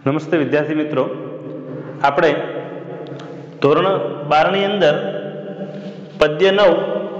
નમસ્તે વિદ્યાર્થી મિત્રો, આપણે ધોરણ 12 ની અંદર પદ્ય 9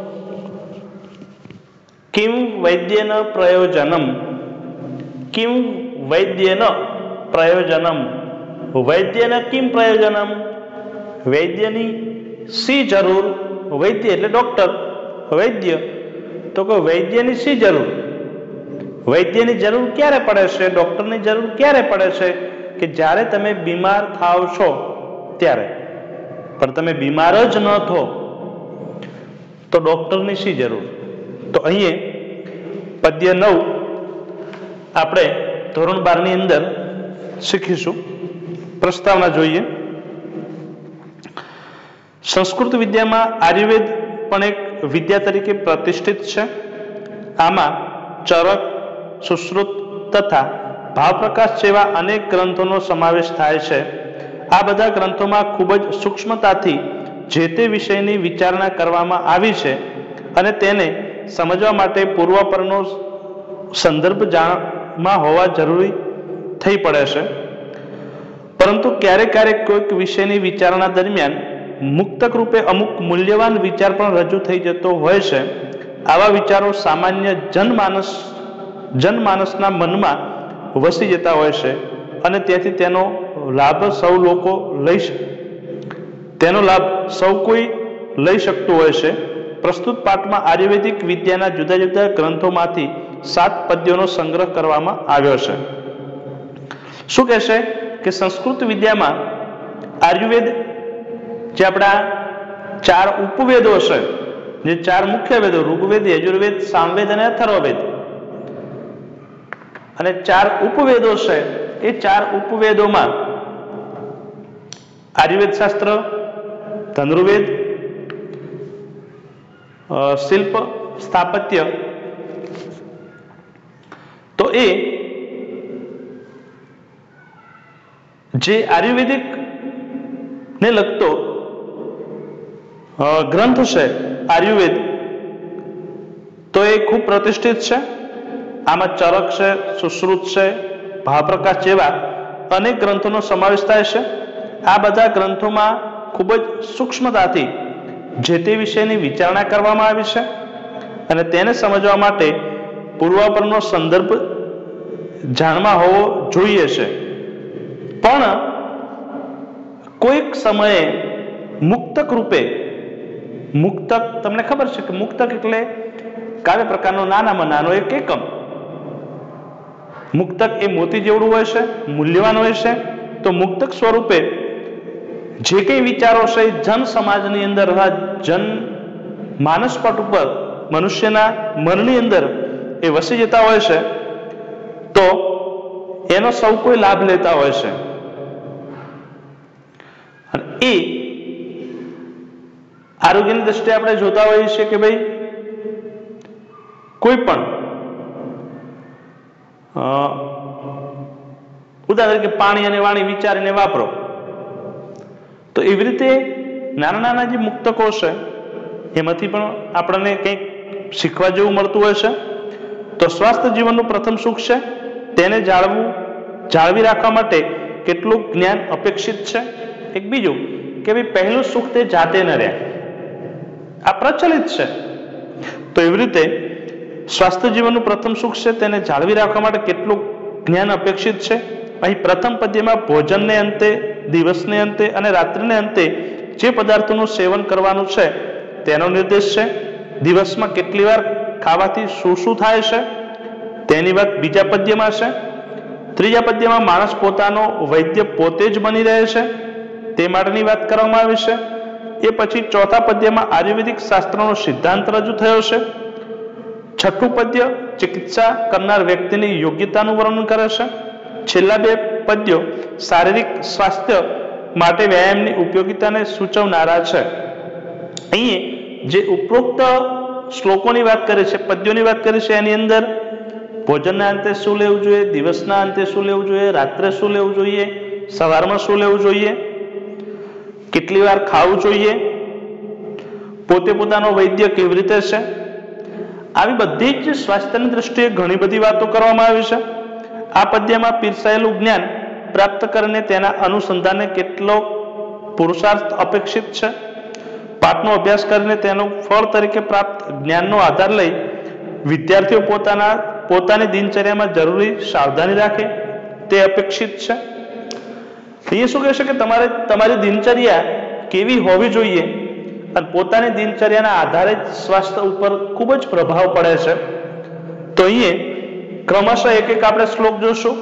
કિમ વૈદ્યેન પ્રયોજનમ, કિમ વૈદ્યેન પ્રયોજનમ, વૈદ્યેન કિમ પ્રયોજનમ, વૈદ્યની શી જરૂર, વૈદ્ય એટલે ડોક્ટર, વૈદ્ય તો કે વૈદ્યની શી જરૂર, વૈદ્યની જરૂર ક્યારે પડે છે, ડોક્ટરની જરૂર ક્યારે પડે છે કે જ્યારે તમે બીમાર થાવ છો ત્યારે, પણ તમે બીમાર જ ન થો તો ડોક્ટરની શી જરૂર. તો અહીં પદ્ય 9 આપણે ધોરણ 12 ની અંદર શીખીશું. પ્રસ્તાવના જોઈએ. સંસ્કૃત વિદ્યામાં આયુર્વેદ પણ એક વિદ્યા તરીકે પ્રતિષ્ઠિત છે. આમાં ચરક, સુશ્રુત તથા ભાવપ્રકાશ જેવા અનેક ગ્રંથોનો સમાવેશ થાય છે. આ બધા ગ્રંથોમાં ખૂબ જ સૂક્ષ્મતાથી જે તે વિષયની વિચારણા કરવામાં આવી છે અને તેને સમજવા માટે પૂર્વપરનો સંદર્ભ જાણમાં હોવા જરૂરી થઈ પડે છે. પરંતુ ક્યારેક ક્યારેક કોઈક વિષયની વિચારણા દરમિયાન મુક્તક રૂપે અમુક મૂલ્યવાન વિચાર પણ રજૂ થઈ જતો હોય છે. આવા વિચારો સામાન્ય જનમાનસના મનમાં વસી જતા હોય છે અને તેથી તેનો લાભ સૌ કોઈ લઈ શકતું હોય છે. પ્રસ્તુત પાઠમાં આયુર્વેદિક વિદ્યાના જુદા જુદા ગ્રંથોમાંથી 7 પદ્યોનો સંગ્રહ કરવામાં આવ્યો છે. શું કહેશે કે સંસ્કૃત વિદ્યામાં આયુર્વેદ જે આપણા 4 ઉપવેદો છે, જે 4 મુખ્ય વેદો ઋગ્વેદ, યજુર્વેદ, સામવેદ અને અથર્વવેદ, અને 4 ઉપવેદો છે, એ 4 ઉપવેદોમાં આયુર્વેદ શાસ્ત્ર, ધનુર્વેદ, શિલ્પ, સ્થાપત્ય, તો એ જે આયુર્વેદિક ને લગતો ગ્રંથ છે આયુર્વેદ, તો એ ખૂબ પ્રતિષ્ઠિત છે. આમાં ચરક છે, સુશ્રુત છે, ભાવપ્રકાશ જેવા અનેક ગ્રંથોનો સમાવેશ થાય છે. આ બધા ગ્રંથોમાં ખૂબ જ સૂક્ષ્મતાથી જે તે વિષયની વિચારણા કરવામાં આવી છે અને તેને સમજવા માટે પૂર્વાપરનો સંદર્ભ જાણમાં હોવો જોઈએ છે. પણ કોઈક સમયે મુક્તક રૂપે, મુક્તક તમને ખબર છે કે મુક્તક એટલે કાવ્ય પ્રકારનો નાનામાં નાનો એક એકમ. મુક્તક એ મોતી જેવડું હોય છે, મૂલ્યવાન હોય છે. તો મુક્તક સ્વરૂપે જે કંઈ વિચારો છે જન સમાજની અંદર, જન માનસપટ ઉપર, મનુષ્યના મનની અંદર એ વસી જતા હોય છે, તો એનો સૌ કોઈ લાભ લેતા હોય છે. અને એ આરોગ્યની દ્રષ્ટિએ આપણે જોતા હોઈએ છીએ કે ભાઈ કોઈ પણ ઉદાહરણ તરીકે પાણી અને વાણી વિચારીને વાપરો, તો એવી રીતે નાના નાના જે મુક્તકો છે એમાંથી પણ આપણને કંઈક શીખવા જેવું મળતું હોય છે. તો સ્વાસ્થ્ય જીવનનું પ્રથમ સુખ છે, તેને જાળવી રાખવા માટે કેટલું જ્ઞાન અપેક્ષિત છે. એક બીજું કે ભાઈ પહેલું સુખ તે જાતે ન રહે, આ પ્રચલિત છે. તો એવી રીતે સ્વાસ્થ્ય જીવનનું પ્રથમ સુખ છે તેને જાળવી રાખવા માટે કેટલું જ્ઞાન અપેક્ષિત છે. અહીં પ્રથમ પદ્યમાં ભોજનને અંતે, દિવસને અંતે અને રાત્રિને અંતે જે પદાર્થોનું સેવન કરવાનું છે તેનો નિર્દેશ છે. દિવસમાં કેટલી વાર ખાવાથી શું શું થાય છે તેની વાત બીજા પદ્યમાં છે. ત્રીજા પદ્યમાં માણસ પોતાનો વૈદ્ય પોતે જ બની રહે છે તે માટેની વાત કરવામાં આવી છે. એ પછી ચોથા પદ્યમાં આયુર્વેદિક શાસ્ત્રનો સિદ્ધાંત રજૂ થયો છે. છઠ્ઠું પદ્ય ચિકિત્સા કરનાર વ્યક્તિની યોગ્યતાનું વર્ણન કરે છે. છેલ્લા 2 પદ્યો શારીરિક સ્વાસ્થ્ય માટે વ્યાયામની ઉપયોગિતાને સૂચવનારા છે. અહીં જે ઉપરોક્ત શ્લોકોની વાત કરે છે, પદ્યોની વાત કરે છે, એની અંદર ભોજનના અંતે શું લેવું જોઈએ, દિવસના અંતે શું લેવું જોઈએ, રાત્રે શું લેવું જોઈએ, સવારમાં શું લેવું જોઈએ, કેટલી વાર ખાવું જોઈએ, પોતે પોતાનો વૈદ્ય કેવી રીતે છે, આવી બધી જ સ્વાસ્થ્યની દ્રષ્ટિએ ઘણી બધી વાતો કરવામાં આવી છે. આ પદ્યમાં પીરસાયેલું જ્ઞાન પ્રાપ્ત કરીને તેના અનુસંધાને કેટલો પુરુષાર્થ અપેક્ષિત છે, પાઠનો અભ્યાસ કરીને તેનું ફળ તરીકે પ્રાપ્ત જ્ઞાનનો આધાર લઈ વિદ્યાર્થીઓ પોતાની દિનચર્યામાં જરૂરી સાવધાની રાખે તે અપેક્ષિત છે. એ શું કહેશે કે તમારી દિનચર્યા કેવી હોવી જોઈએ અને પોતાની દિનચર્યાના આધારે જ સ્વાસ્થ્ય ઉપર ખૂબ જ પ્રભાવ પડે છે. તો અહીંયા ક્રમશઃ એક એક આપણે શ્લોક જોશું.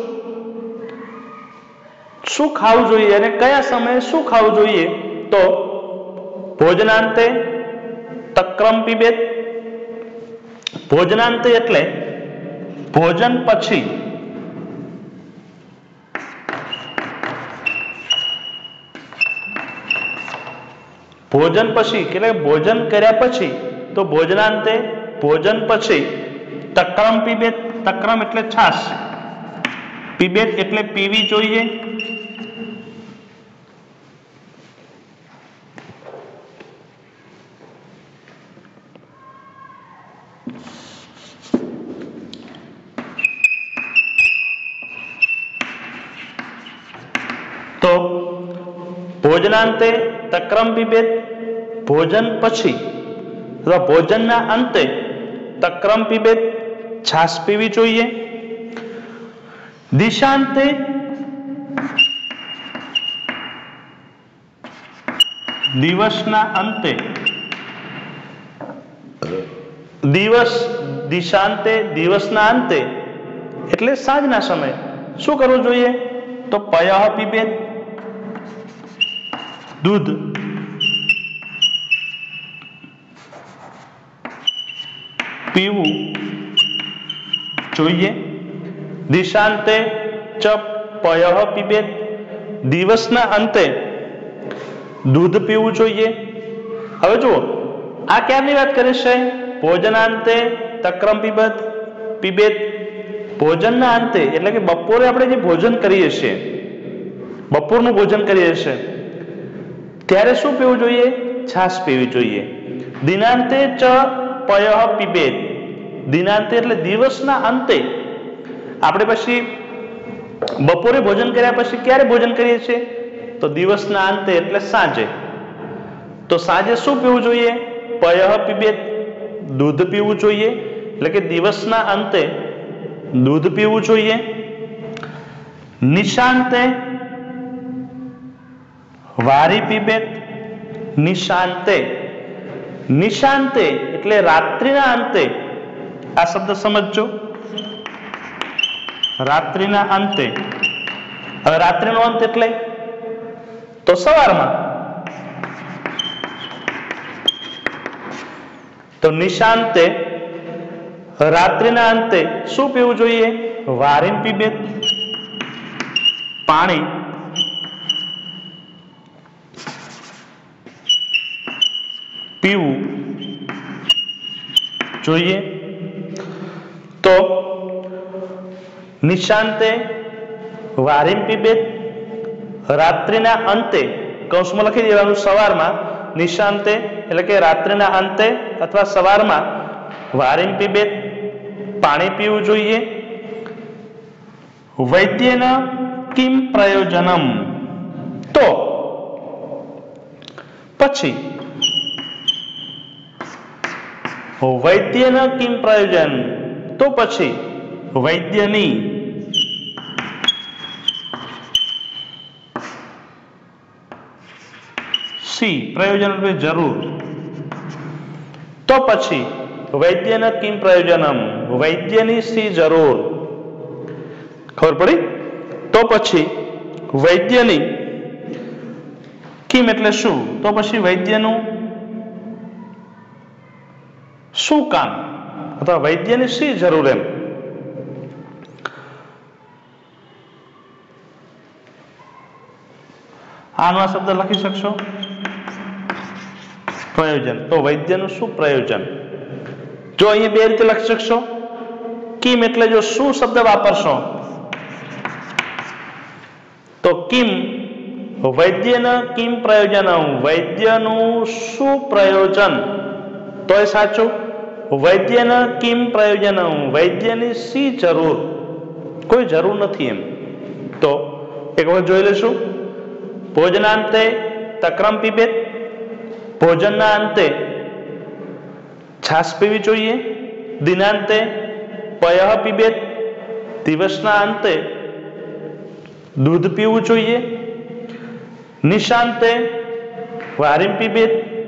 શું ખાવું જોઈએ અને કયા સમયે શું ખાવું જોઈએ? તો ભોજનાંતે તક્રમ પીબેત. ભોજનાંતે એટલે ભોજન પછી. ભોજન પછી એટલે ભોજન કર્યા પછી, તો ભોજનાંતે ભોજન પછી તક્રમ પીબેત. તક્રમ એટલે છાશ, પીબેત એટલે પીવી જોઈએ. તો ભોજનાંતે તક્રમ પીબેત, ભોજન પછી અથવા ભોજનના અંતે તક્રમ પીબેત, છાશ પીવી જોઈએ. દિશાંતે દિવસના અંતે, દિશાંતે દિવસના અંતે એટલે સાંજના સમયે શું કરવું જોઈએ? તો પયઃ પીબેત, દૂધ પીવું જોઈએ. દિશાંતે ચ પયઃ પીબેત, દિવસના અંતે દૂધ પીવું જોઈએ. હવે જુઓ, આ ક્યારની વાત કરે છે? ભોજનાંતે તક્રમ પીબેત. ભોજનના અંતે એટલે કે બપોરે આપણે જે ભોજન કરીએ છીએ, બપોરનું ભોજન કરીએ છીએ ત્યારે શું પીવું જોઈએ? છાશ પીવી જોઈએ. દિનાંતે ચ પયઃ પીબેત. દિનાંતે એટલે દિવસના અંતે. આપણે પછી બપોરે ભોજન કર્યા પછી ક્યારે ભોજન કરીએ છીએ? તો દિવસના અંતે એટલે સાંજે. તો સાંજે શું પીવું જોઈએ? પયઃ પીબેત, દૂધ પીવું જોઈએ. એટલે કે દિવસના અંતે દૂધ પીવું જોઈએ. નિશાંતે વારી પીબેત. નિશાંતે, નિશાંતે એટલે રાત્રિના અંતે. આ શબ્દ સમજજો, રાત્રિના અંતે. હવે રાત્રિનો અંત એટલે તો સવારમાં. તો નિશાંતે રાત્રિના અંતે શું પીવું જોઈએ? વારીમ પીબેત, પાણી પીવું જોઈએ. તો નિશાંતે વારીમ પીબેત, રાત્રિના અંતે કૌંસમાં લખી દેવાનું સવારમાં. નિશાંતે એટલે કે રાત્રિના અંતે અથવા સવારમાં વારીમ પીબેત, પાણી પીવું જોઈએ. વૈદ્યેન કિમ પ્રયોજનમ. તો પછી વૈદ્યન કિમ પ્રયોજન, તો પછી વૈદ્યની સી પ્રયોજન એટલે જરૂર. તો પછી વૈદ્યન કિમ પ્રયોજનમ, વૈદ્યની સી જરૂર. ખબર પડી? તો પછી વૈદ્યની કિમ એટલે શું? તો પછી વૈદ્યનું શું કામ અથવા વૈદ્યની શી જરૂર એમ. આનો આ શબ્દ લખી શકશો? પ્રયોજન. તો વૈદ્યનું શું પ્રયોજન? જો અહીંયા બે રીતે લખી શકશો. કિમ એટલે જો શું શબ્દ વાપરશો તો કિમ, વૈદ્યના કિમ પ્રયોજનમ, વૈદ્યનું શું પ્રયોજન? તો એ સાચું. વૈદ્યના કિમ પ્રયોજનમ, વૈદ્યની શી જરૂર? કોઈ જરૂર નથી એમ. તો એક વખત જોઈ લઈશું. ભોજનાંતે તક્રમ પીબેત, ભોજનના અંતે છાશ પીવી જોઈએ. દિનાંતે પયઃ પીબેત, દિવસના અંતે દૂધ પીવું જોઈએ. નિશાંતે વારીમ પીબેત,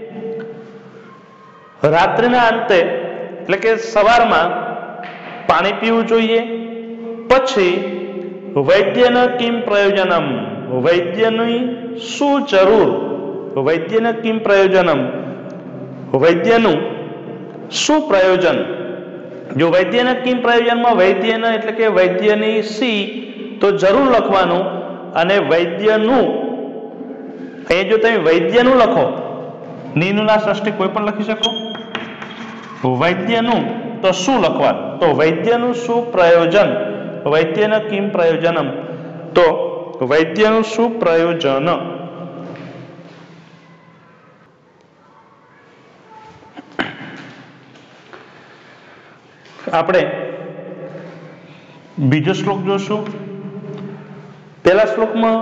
રાત્રિના અંતે એટલે કે સવારમાં પાણી પીવું જોઈએ. પછી વૈદ્યન કિમ પ્રયોજનમ, વૈદ્યની શું જરૂર, વૈદ્યન કિમ પ્રયોજનમ, વૈદ્યનું શું પ્રયોજન. જો વૈદ્યન કિમ પ્રયોજનમાં વૈદ્યન એટલે કે વૈદ્યની સી તો જરૂર લખવાનું, અને વૈદ્યનું અહીંયા જો તમે વૈદ્યનું લખો, નીનું ના ષષ્ઠી કોઈ પણ લખી શકો. વૈદ્યનું તો શું લખવાનું, તો વૈદ્યનું શું પ્રયોજન, વૈદ્યન કિમ પ્રયોજનમ, તો વૈદ્યનું શું પ્રયોજન. આપણે બીજો શ્લોક જોશું. પહેલા શ્લોકમાં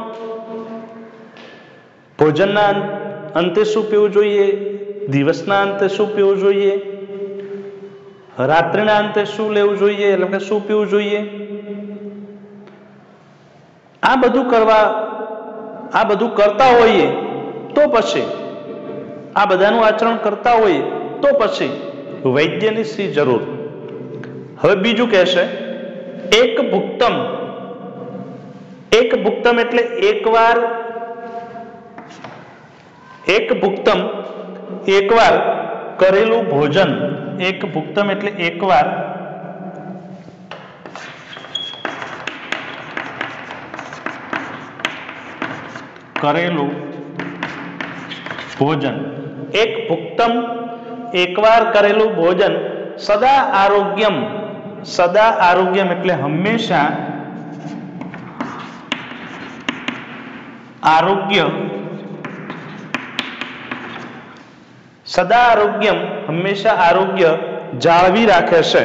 ભોજનના અંતે શું પીવું જોઈએ, દિવસના અંતે શું પીવું જોઈએ, રાત્રિના અંતે શું લેવું જોઈએ એટલે કે શું પીવું જોઈએ. આ બધું કરતા હોઈએ તો પછી, આ બધાનું આચરણ કરતા હોઈએ તો પછી વૈદ્યની શી જરૂર. હવે બીજું કહેશે એક ભુક્તમ. એક ભુક્તમ એટલે એકવાર, એક ભુક્તમ એકવાર કરેલું ભોજન. એક ભુક્તમ એટલે એકવાર કરેલું ભોજન. એક ભુક્તમ એકવાર કરેલું ભોજન. સદા આરોગ્યમ, સદા આરોગ્યમ એટલે હંમેશા આરોગ્ય, સદા આરોગ્યમ હંમેશા આરોગ્ય જાળવી રાખે છે.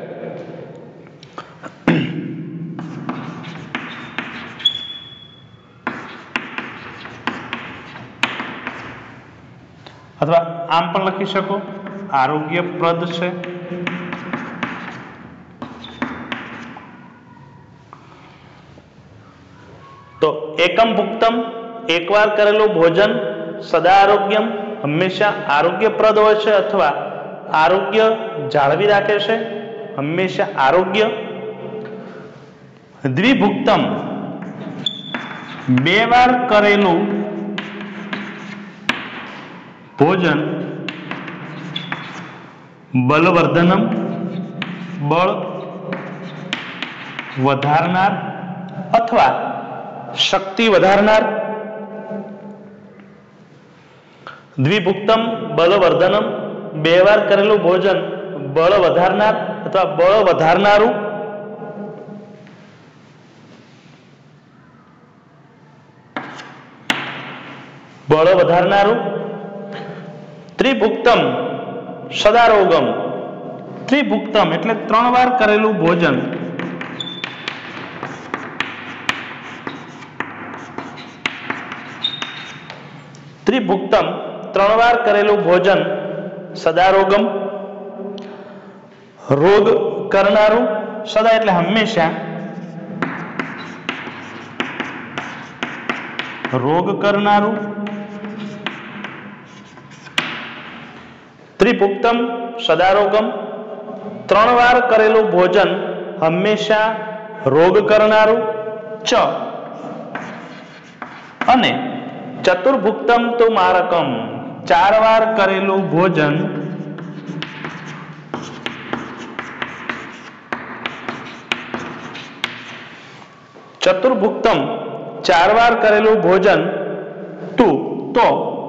અથવા આમ પણ લખી શકો આરોગ્યપ્રદ છે. તો એકમ ભુક્તમ એકવાર કરેલું ભોજન સદા આરોગ્યમ હંમેશા આરોગ્યપ્રદ હોય છે અથવા આરોગ્ય જાળવી રાખે છે, હંમેશા આરોગ્ય. દ્વિભુક્તમ બે વાર કરેલું ભોજન બલવર્ધનમ બળ વધારનાર અથવા શક્તિ વધારનાર. દ્વિભુક્તમ બલવર્ધનમ બે વાર કરેલું ભોજન બળ વધારનાર અથવા બળ વધારનારું. બળ વધારનારું. ત્રિભુક્તમ સદારોગમ. ત્રિભુક્તમ એટલે 3 વાર કરેલું ભોજન ત્રિભુક્તમ 3 વાર કરેલું ભોજન સદારોગમ રોગ કરનારું. સદા એટલે હંમેશા, રોગ કરનારું. ત્રિભુક્તમ સદારોગમ 3 વાર કરેલું ભોજન હંમેશા રોગ કરનારું. ચ અને ચતુર્ભુક્તમ તો મારકમ 4 વાર કરેલું ભોજન ચતુર્ભુક્તમ 4 વાર કરેલું ભોજન તું તો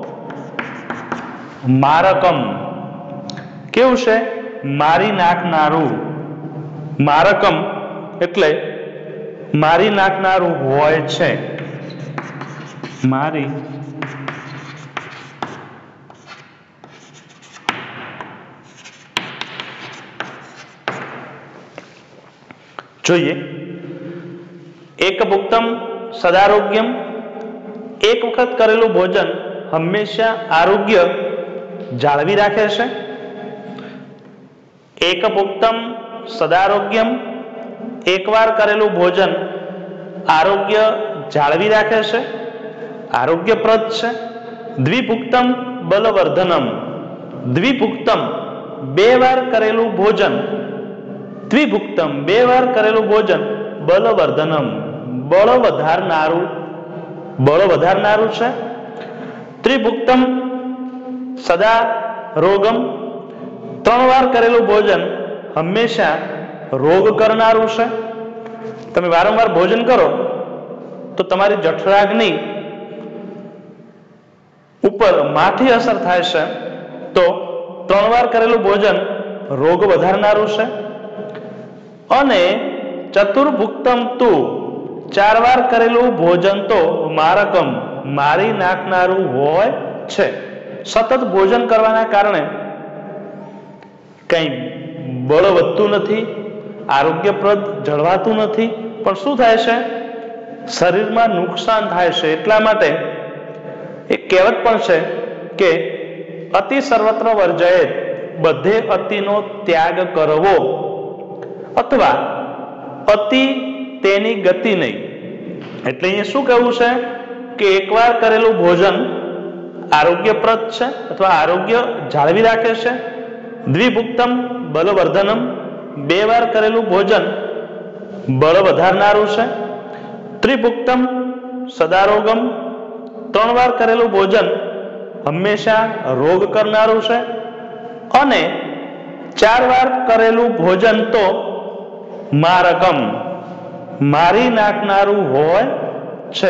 મારકમ કેવું છે, મારી નાખનારું. મારકમ એટલે મારી નાખનારું હોય છે. મારી જોઈએ. એક ભુક્તમ સદારોગ્યમ, એક વખત કરેલું ભોજન હંમેશા આરોગ્ય જાળવી રાખે છે. એકભુક્તમ સદારોગ્યમ, એકવાર કરેલું ભોજન આરોગ્ય જાળવી રાખે છે, આરોગ્યપ્રદ છે. દ્વિભુક્તમ બલવર્ધનમ, દ્વિભુક્તમ બે વાર કરેલું ભોજન, દ્વિભુક્તમ બે વાર કરેલું ભોજન બલવર્ધનમ બળ વધારનારું છે. ત્રિભુક્તમ સદા રોગમ, ત્રણ વાર કરેલું ભોજન હંમેશા રોગ કરનારું છે. તમે વારંવાર ભોજન કરો તો તમારી જઠરાગ્નિ ઉપર માઠી અસર થાય છે, તો ત્રણ વાર કરેલું ભોજન રોગ વધારનારું છે. અને ચતુર્ભુક્તમ તુ, ચાર વાર કરેલું ભોજન તો મારકમ મારી નાખનારું હોય છે. સતત ભોજન કરવાના કારણે કઈ બળ વધતું નથી, આરોગ્યપ્રદ જળવાતું નથી, પણ શું થાય છે, શરીરમાં નુકસાન થાય છે. એટલા માટે એક કહેવત પણ છે કે અતિ સર્વત્ર વર્જયેત, બધે અતિનો ત્યાગ કરવો, અથવા અતિ તેની ગતિ નહીં. એટલે અહીંયા શું કહેવું છે કે એકવાર કરેલું ભોજન આરોગ્યપ્રદ છે અથવા આરોગ્ય જાળવી રાખે છે. દ્વિભુક્તમ બલવર્ધનમ, બે વાર કરેલું ભોજન બળ વધારનારું છે. ત્રિભુક્તમ સદારોગમ, ત્રણ વાર કરેલું ભોજન હંમેશા રોગ કરનારું છે. અને ચાર વાર કરેલું ભોજન તો મારકમ મારી નાખનારું હોય છે.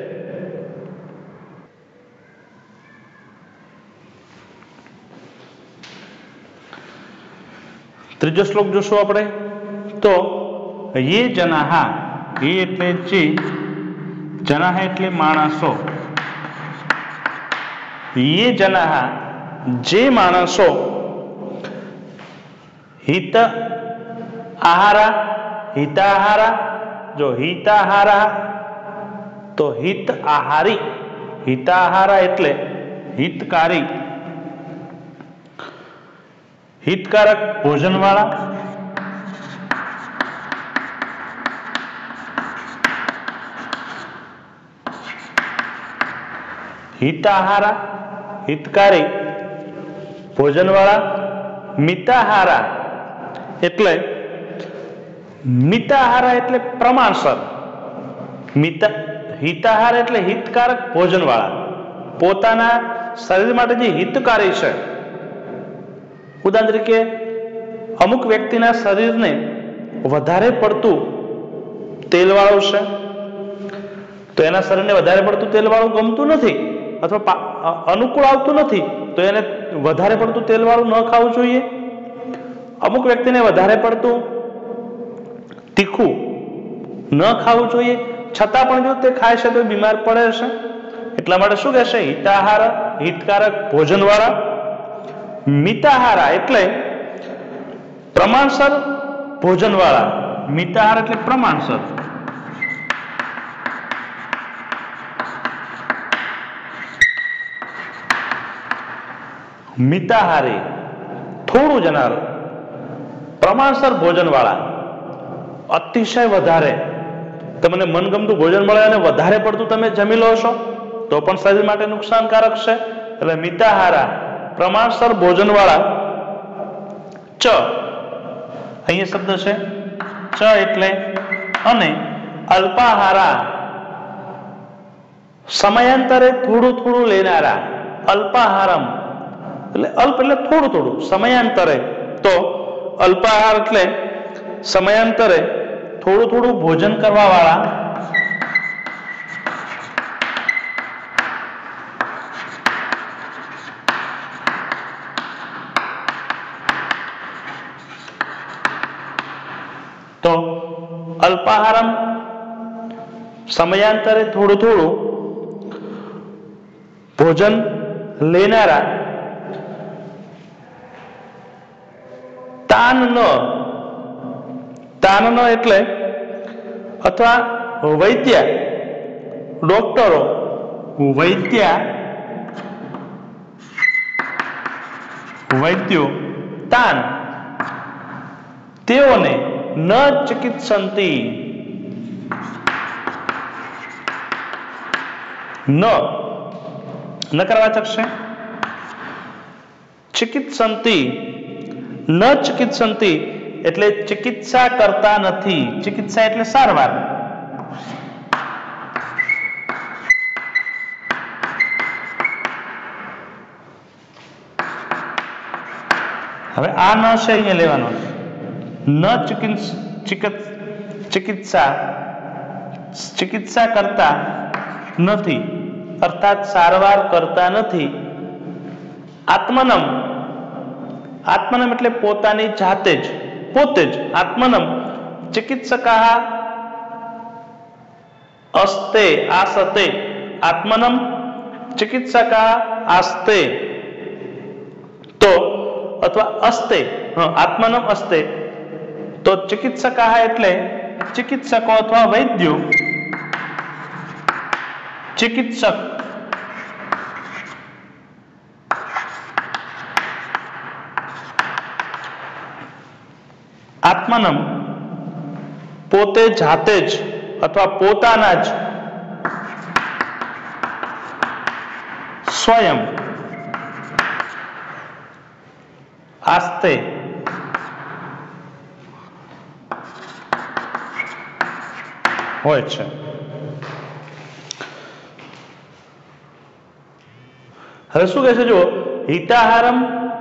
ત્રીજો શ્લોક જોશું આપણે તો યે જનાહા, એ એટલે જે, જનાહા એટલે માણસો, યે જનાહા જે માણસો, હિત આહારા, હિતાહારા, જો હિતાહારા તો હિત આહારી, હિતાહારા એટલે હિતકારી, હિતકારક ભોજન વાળા, હિતાહારા હિતકારી ભોજન વાળા, મિતાહારા એટલે મિતાહારા એટલે પ્રમાણસર, હિતાહાર એટલે હિતકારક ભોજન વાળા, પોતાના શરીર માટે જે હિતકારી છે. ઉદાહરણ તરીકે અમુક વ્યક્તિના શરીરને વધારે પડતું તેલવાળું છે, તો એના શરીરને વધારે પડતું તેલવાળું ગમતું નથી અથવા અનુકૂળ આવતું નથી, તો એને વધારે પડતું તેલવાળું ન ખાવું જોઈએ. અમુક વ્યક્તિને વધારે પડતું તીખું ન ખાવું જોઈએ, છતાં પણ જો તે ખાય છે તો બીમાર પડે છે. એટલા માટે શું કહેશે, હિતાહાર હિતકારક ભોજન વાળા. મિતાહારા એટલે પ્રમાણસર ભોજન વાળા, મિતાહાર એટલે પ્રમાણસર. મિતાહારી થોડું જનાર, પ્રમાણસર ભોજન વાળા. અતિશય વધારે તમને મનગમતું ભોજન મળે અને વધારે પડતું તમે જમી લો છો તો પણ શરીર માટે નુકસાનકારક છે. એટલે મિતાહારા પ્રમાણસર ભોજન વાળા. ચ અહીંયા શબ્દ છે ચ એટલે અને અલ્પાહારા, સમયાંતરે થોડું થોડું લેનારા. અલ્પાહારમ એટલે અલ્પ એટલે થોડું થોડું, સમયાંતરે તો અલ્પાહાર એટલે સમયાંતરે થોડું થોડું ભોજન કરવા વાળા. તો અલ્પાહારમ સમયાંતરે થોડું થોડું ભોજન લેનારા. તાનનો એટલે અથવા વૈદ્ય ડોક્ટરો, વૈદ્યો તાન તેઓને ન ચિકિત્સંતિ નકારવાચક છે. ચિકિત્સંતિ ન ચિકિત્સંતિ એટલે ચિકિત્સા કરતા નથી. ચિકિત્સા એટલે સારવાર. હવે આ ન છે અહીંયા લેવાનો. ન ચિકિત્સા કરતા નથી અર્થાત સારવાર કરતા નથી. આત્મનમ એટલે પોતાની જાતે જ, પોતે જ. આત્મનમ ચિકિત્સકાઃ અસ્તે આસતે. આત્મનમ ચિકિત્સકાઃ આસ્તે તો અથવા અસ્તે, આત્મનમ અસ્તે તો ચિકિત્સકાઃ એટલે ચિકિત્સકો અથવા વૈદ્યો. ચિકિત્સક આત્મનમ પોતે જાતે જ અથવા પોતાના જ, સ્વયં આસ્તે હોય છે. હવે શું કહે છે જો હિતાહારમ,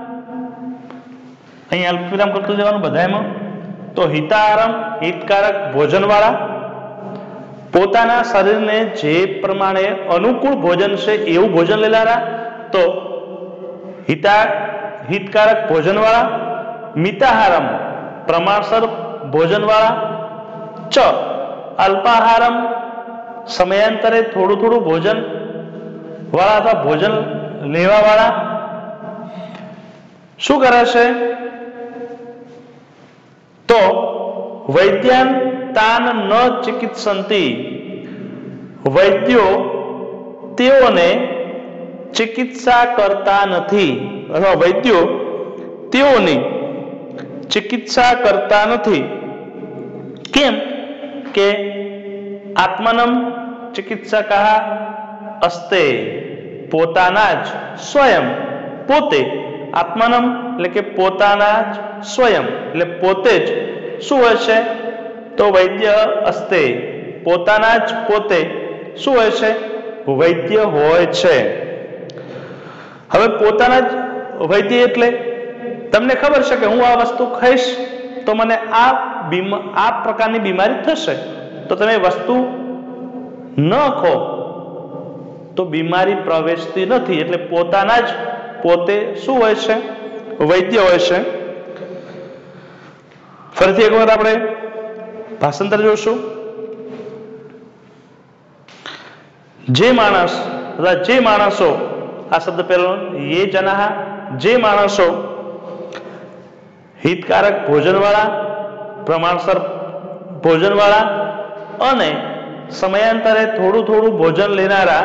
અહીં અલ્પવિરામ કરતું જવાનું બધામાં. તો હિતાહારમ હિતકારક ભોજન વાળા, પોતાના શરીરને જે પ્રમાણે અનુકૂળ ભોજન છે એવું ભોજન લેનારા તો હિતકારક ભોજન વાળા. મિતાહારમ પ્રમાણસર ભોજન વાળા. ચ અલ્પાહારમ સમયાંતરે થોડું થોડું ભોજન વાળા અથવા ભોજન લેવા વાળા. શું કરે છે તો વૈદ્યાન તાન ન ચિકિત્સંતિ. વૈદ્યો તેઓને ચિકિત્સા કરતા નથી અથવા વૈદ્યો તેઓની ચિકિત્સા કરતા નથી. કેમ કે આત્મનમ ચિકિત્સકાઃ અસ્તે પોતાના જ, સ્વયં પોતે. આત્મનમ એટલે કે પોતાના જ, સ્વયં એટલે પોતે જ શું હોય છે તો વૈદ્ય અસ્તે પોતાના જ પોતે શું હોય છે વૈદ્ય હોય છે. હવે પોતાના જ વૈદ્ય એટલે તમને ખબર છે કે હું આ વસ્તુ ખાઈશ તો મને આ પ્રકારની બીમારી થશે, તો તમે વસ્તુ ન ખો તો બીમારી પ્રવેશતી નથી. એટલે પોતાના જ પોતે શું હોય છે વૈદ્ય હોય છે. ફરીથી એક વખત આપણે ભાષાંતર જોશું. જે માણસ અથવા જે માણસો, આ શબ્દ પહેલો યે જનાહ, જે માણસો હિતકારક ભોજનવાળા, પ્રમાણસર ભોજનવાળા અને સમયાંતરે થોડું થોડું ભોજન લેનારા,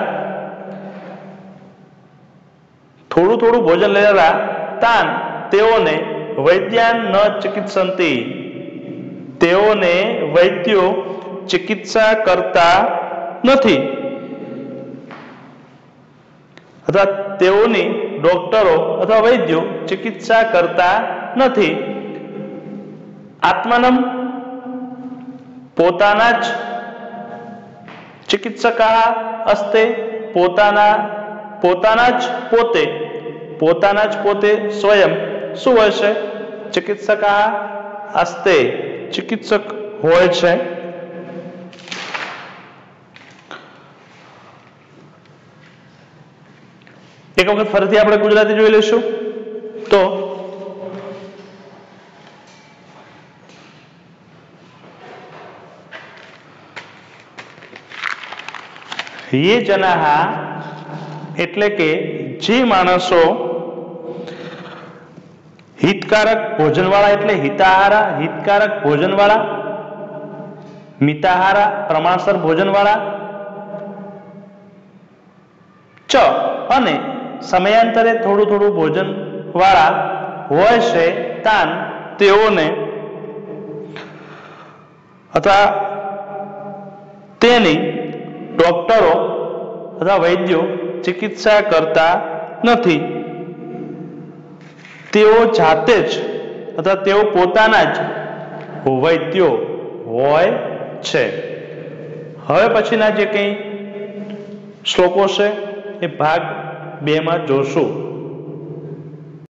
તાન તેઓને વૈદ્યાન ન ચિકિત્સંતિ. તેઓને વૈદ્યો ચિકિત્સા કરતા નથી અથવા તેઓની ડોક્ટરો અથવા વૈદ્યો ચિકિત્સા કરતા નથી. આત્મનમ પોતાના જ, ચિકિત્સકાઃ અસ્તે પોતાના જ પોતે, સ્વયં શું હોય છે ચિકિત્સકાઃ અસ્તે ચિકિત્સક હોય છે. એક વખત ફરીથી આપણે ગુજરાતી જોઈ લઈશું. તો યે જનાહ એટલે કે જે માણસો હિતકારક ભોજનવાળા એટલે હિતાહારા હિતકારક ભોજનવાળા, મિતાહારા પ્રમાણસર ભોજનવાળા, અને સમયાંતરે થોડું થોડું ભોજન વાળા હોય છે તાન તેઓને અથવા તેની ડોક્ટરો અથવા વૈદ્યો ચિકિત્સા કરતા નથી. તેઓ જાતે જ અથવા તેઓ પોતાના જ વૈદ્યો હોય છે. હવે પછીના જે કંઈ શ્લોકો છે એ ભાગ 2 માં જોશું.